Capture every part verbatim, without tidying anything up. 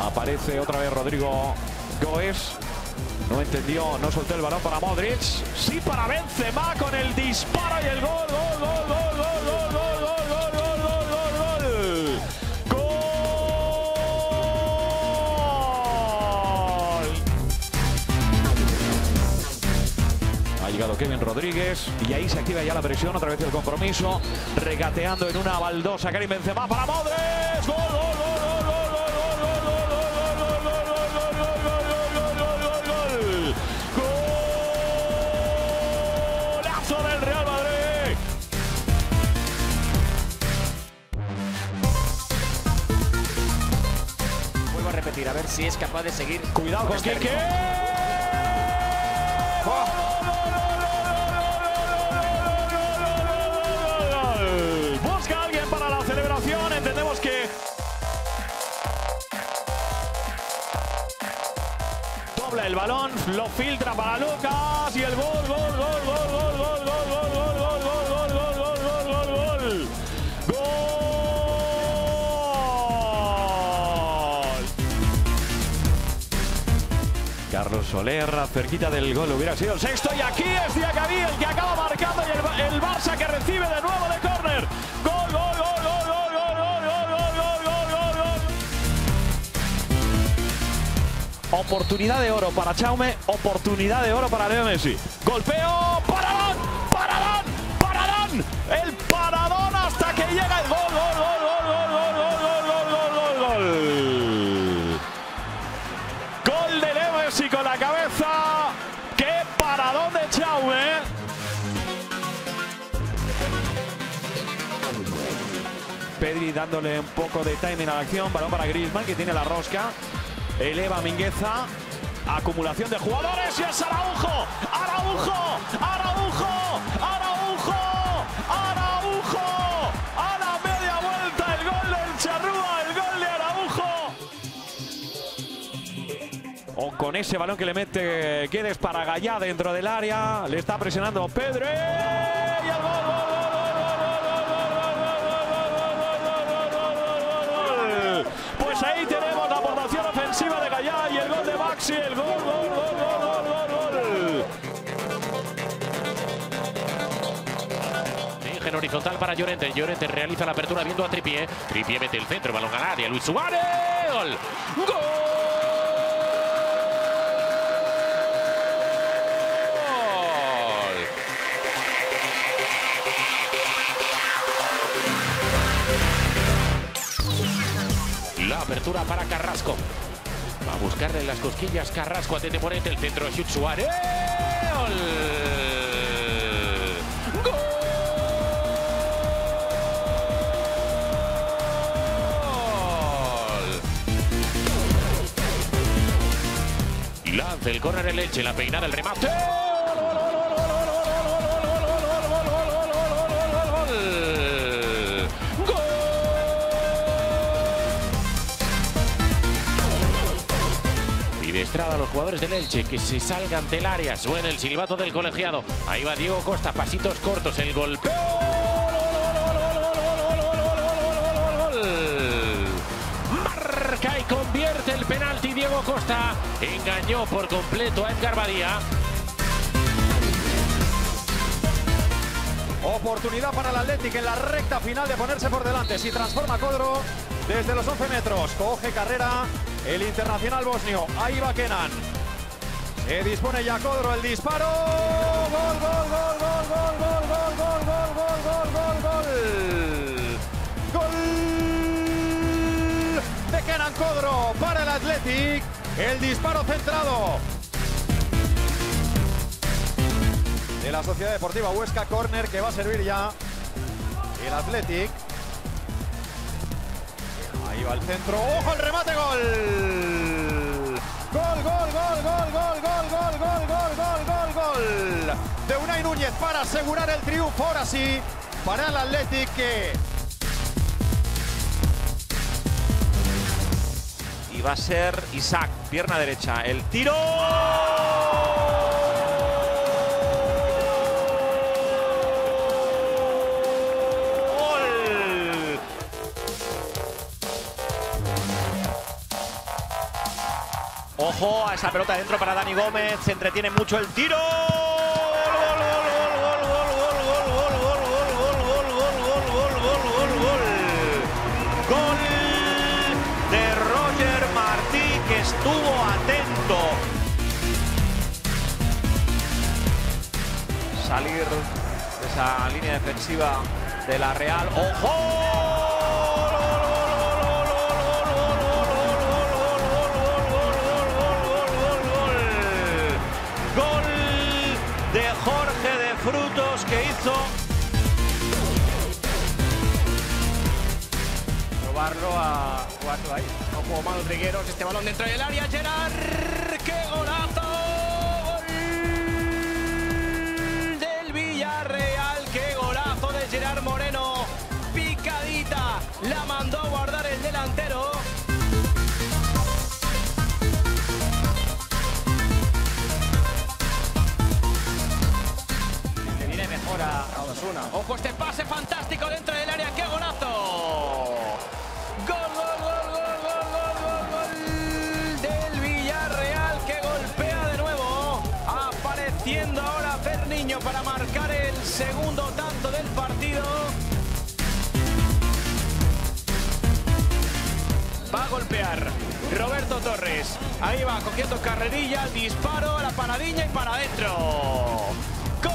Aparece otra vez Rodrigo Goes. No entendió, no soltó el balón para Modric. Sí para Benzema con el disparo y el gol, gol, gol, gol, gol, gol, gol, gol, gol, gol, gol, gol, gol. ¡Gol! Ha llegado Kevin Rodríguez y ahí se activa ya la presión, otra vez el compromiso. Regateando en una baldosa Karim Benzema para Modric. ¡Gol, gol, gol! A ver si es capaz de seguir. Cuidado con Quique. Busca a alguien para la celebración. Entendemos que dobla el balón, lo filtra para Lucas y el gol, gol, gol, gol, gol, gol, gol, gol, gol, gol, gol, gol, gol, gol, gol, gol, gol. Carlos Soler, cerquita del gol, hubiera sido el sexto y aquí es Diacabí el que acaba marcando y el, el Barça que recibe de nuevo de córner. Gol, gol, gol, gol, gol, gol, gol, gol, gol, gol, gol, gol. Oportunidad de oro para Chaume, oportunidad de oro para Leo Messi. Golpeo, paradón, paradón, paradón, el paradón hasta que llega el gol, gol, gol, gol, gol, gol, gol, gol, gol, gol, gol. Gol de Leo Messi con la cabeza. ¡Qué paradón de Chaume! Pedri dándole un poco de timing a la acción. Balón para Griezmann que tiene la rosca. Eleva Mingueza. Acumulación de jugadores y es Araujo. Araujo. Araujo. Araujo. Araujo. A la media vuelta el gol del Charrúa. El gol de Araujo. O con ese balón que le mete Guedes para Gallá dentro del área. Le está presionando Pedri. Y el gol, gol, gol, gol, gol, gol, gol, gol, gol, gol, gol, gol. Pues ahí tenemos la aportación ofensiva de Gallá y el gol de Maxi. El gol, gol, gol, gol, gol, gol, gol. En horizontal para Llorente. Llorente realiza la apertura viendo a Trippier. Trippier mete el centro, balón al área. Luis Suárez. Gol. Gol. La apertura para Carrasco. Va a buscarle las cosquillas Carrasco a Tete Morente. El centro de Luis Suárez. Gol. Gol. Lanza el córner el Elche, la peinada, el remate. Pide Estrada a los jugadores del Elche que se salgan del área. Suena el silbato del colegiado. Ahí va Diego Costa, pasitos cortos, el golpeo. Marca y convierte el penalti Diego Costa. Engañó por completo a Edgar Badía. Oportunidad para el Athletic en la recta final de ponerse por delante. Si transforma Codro desde los once metros. Coge carrera el internacional bosnio. Ahí va Kenan. Se dispone ya Codro, el disparo. Gol, gol, gol, gol, gol, gol, gol, gol, gol, gol, gol, gol, gol. Gol de Kenan Codro para el Athletic. El disparo centrado de la Sociedad Deportiva Huesca. Córner que va a servir ya el Athletic. Ahí va el centro. ¡Ojo el remate! ¡Gol! ¡Gol, gol, gol, gol, gol, gol, gol, gol, gol, gol, gol, gol! De Unai Núñez para asegurar el triunfo. Ahora sí, para el Athletic que... Y va a ser Isaac, pierna derecha. El tiro. Ojo a esa pelota dentro para Dani Gómez. Se entretiene mucho el tiro. Gol de Roger Martí, que estuvo atento. Salir de esa línea defensiva de la Real. ¡Ojo! Gol de Jorge de Frutos, que hizo Probarlo a jugarlo ahí. No jugó mal Trigueros. Este balón dentro del área. Gerard. ¡Qué golazo! Gol del Villarreal. ¡Qué golazo de Gerard Moreno! Picadita. La mandó a guardar el delantero. Le viene mejor a Osasuna. Ojo este pase fantástico dentro del área. ¡Qué golazo! Gol, gol, gol, gol, gol, gol, gol, gol del Villarreal, que golpea de nuevo, apareciendo ahora Ferniño para marcar el segundo tanto del partido. Va a golpear Roberto Torres, ahí va cogiendo carrerilla, el disparo, la panadiña y para adentro. Gol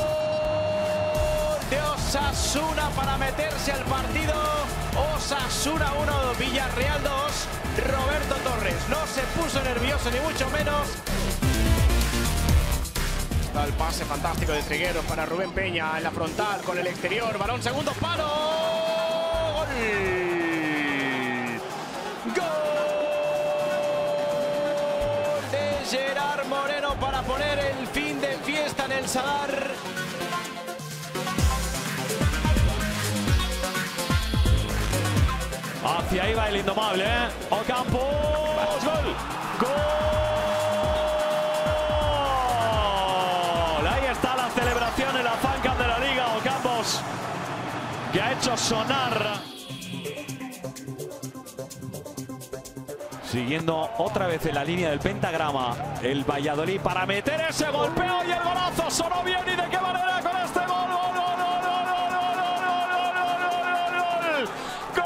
de Osasuna para meterse al partido. Osasuna uno, Villarreal dos. Roberto Torres no se puso nervioso ni mucho menos. Está el pase fantástico de Trigueros para Rubén Peña en la frontal con el exterior. Balón, segundo palo. Gol. Gol de Gerard Moreno para poner el fin de fiesta en el Sadar. Hacia ahí va el indomable, ¿eh? Ocampos. Gol. Gol. Ahí está la celebración en la fancam de la Liga. Ocampos, que ha hecho sonar. Siguiendo otra vez en la línea del pentagrama el Valladolid para meter ese golpeo y el golazo. Sonó bien, y de qué manera con este gol. Gol, gol, gol, gol, gol, gol, gol, gol, gol, gol,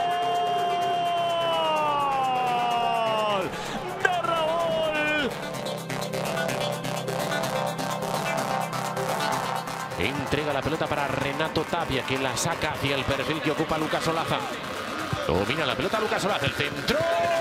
gol de Raúl. Entrega la pelota para Renato Tapia, que la saca hacia el perfil que ocupa Lucas Olaza. Domina la pelota Lucas Olaza, el centro.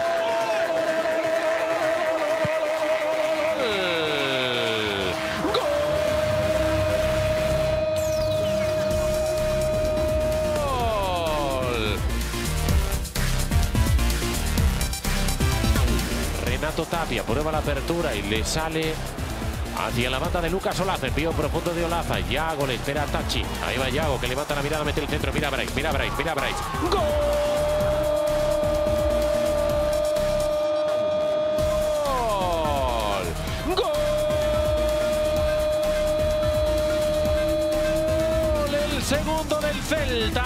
Renato Tapia prueba la apertura y le sale hacia la banda de Lucas Olaza. Envío profundo de Olaza. Yago le espera a Tachi. Ahí va Yago, que levanta la mirada, mete el centro. Mira a Bryce, mira a Bryce, mira a Bryce. ¡Gol! ¡Gol! El segundo del Celta.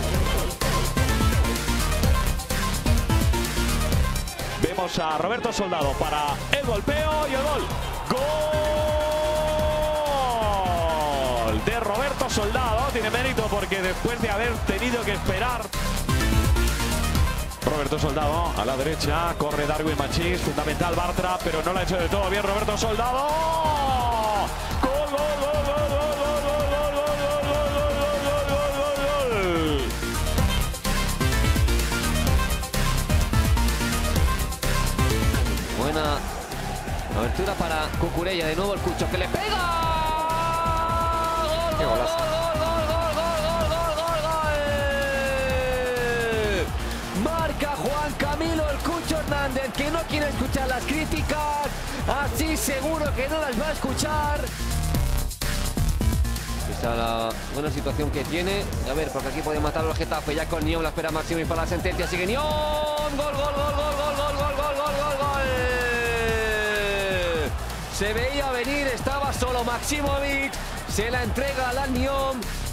Vemos a Roberto Soldado para el golpeo y el gol. Gol de Roberto Soldado. Tiene mérito porque después de haber tenido que esperar. Roberto Soldado a la derecha. Corre Darwin Machís. Fundamental Bartra, pero no lo ha hecho de todo bien Roberto Soldado. Gol, gol, gol, gol, gol, gol, gol, gol, gol, gol, gol, gol, gol, gol, gol. Buena abertura para Cucurella, de nuevo el Cucho que le pega. Gol, gol, gol, gol, gol, gol, gol, gol, gol, gol. Marca Juan Camilo el Cucho Hernández, que no quiere escuchar las críticas, así seguro que no las va a escuchar. Esta es la buena situación que tiene. A ver, porque aquí puede matar al Getafe. Ya con Nión la espera Maximovic para la sentencia. Sigue Nión. Gol, gol, gol, gol, gol, gol, gol, gol, gol, gol, gol. Se veía venir, estaba solo Maximovic. Se la entrega a Alan Nión.